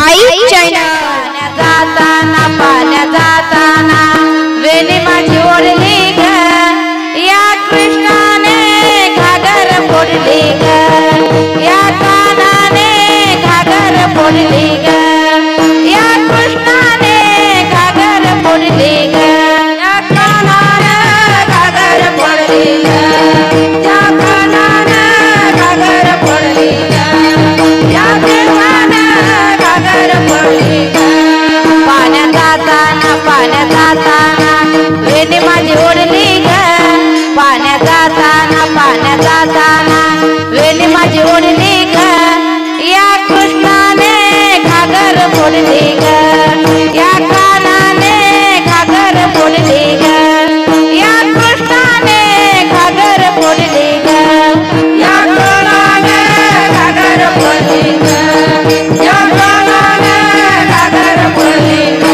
आई channel पाण्या जाताना वेणी माझी ओढली ग या कृष्णाने घागर फोडली ग या कानाने घागर फोडली ग या कृष्णाने घागर फोडली ग या कानाने घागर फोडली ग या कानाने घागर फोडली ग या देवाने घागर फोडली ग पाण्या जाताना वेणी माझी ओढली ग पाण्या जाताना वेणी माझी ओढली ग या कृष्णाने घागर फोडली ग या कानाने घागर फोडली ग या कृष्णाने घागर फोडली ग या कानाने घागर फोडली ग या कानाने घागर फोडली ग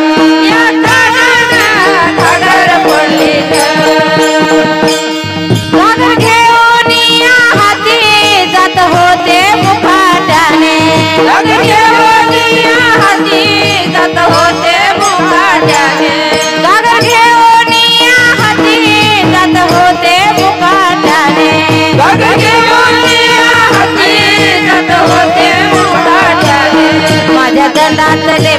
घागर घेऊन या हाती जात होते मुकाट्याने घागर घेऊन या हाती जात होते मुकाट्याने घागर घेऊन या हाती जात होते मुकाट्याने घागर घेऊन या हाती जात होते मुकाट्याने माझ्या दंडातले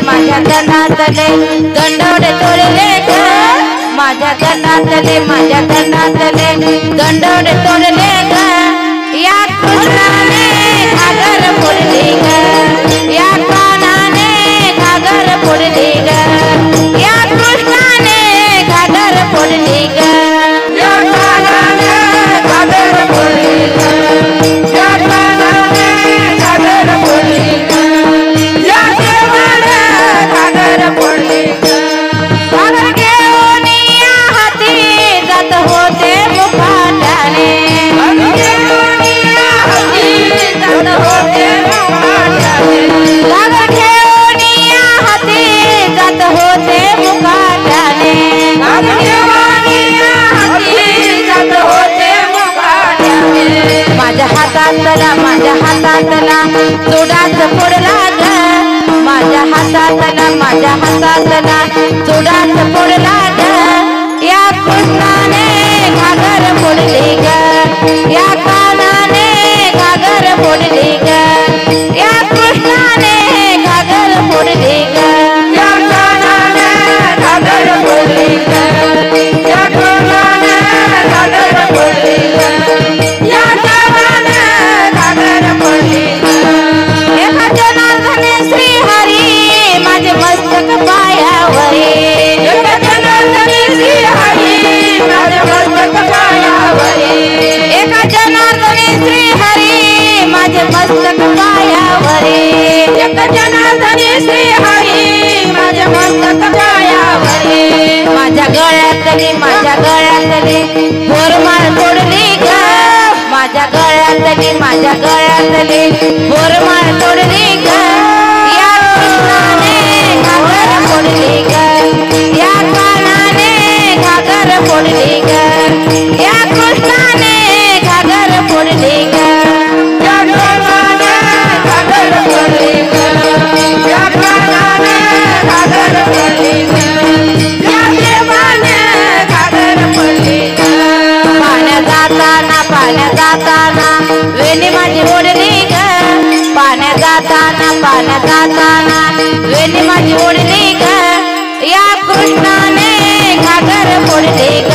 दंडवडे तोडले ग माझ्या दंडातले दंडवडे तोडले ग या कृष्णाने घागर फोडली ग या कानाने घागर फोडली ग या कृष्णाने घागर फोडली ग या कानाने घागर फोडली ग या कानाने घागर फोडली ग या देवाने घागर फोडली ग घागर घेऊन या हाती जात होते मुकाट्याने घागर घेऊन या हाती जात होते मुकाट्याने घागर घेऊन या हाती जात होते मुकाट्याने घागर घेऊन या हाती जात होते मुकाट्याने माझ्या हातातला चुडाच फोडला ग माझ्या हातातला चुडाच फोडला ग या कृष्णाने घागर फोडली ग या कानाने घागर फोडली ग या कृष्णाने घागर फोडली ग या कानाने घागर फोडली ग या कानाने घागर फोडली ग या कानाने घागर फोडली ग एका जनार्दने श्री हरी माझे मस्तक पायावरी एका जनार्दने श्री हरी माझे मस्तक पायावरी एका जनार्दने श्री हरी माझे मस्तक पायावरी एका जनार्दने श्री हरी माझे मस्तक पायावरी माझ्या गळ्यातली बोरमाळ तोडली ग माझ्या गळ्यातली बोरमाळ तोडली ग या कृष्णाने घागर फोडली ग या कानाने घागर फोडली ग या कृष्णाने घागर फोडली ग या कानाने घागर फोडली ग या कानाने घागर फोडली ग या देवाने घागर फोडली ग पाण्या जाताना वेणी माझी ओढली ग पाण्या जाताना वेणी माझी ओढली ग या कृष्णाने घागर फोडली ग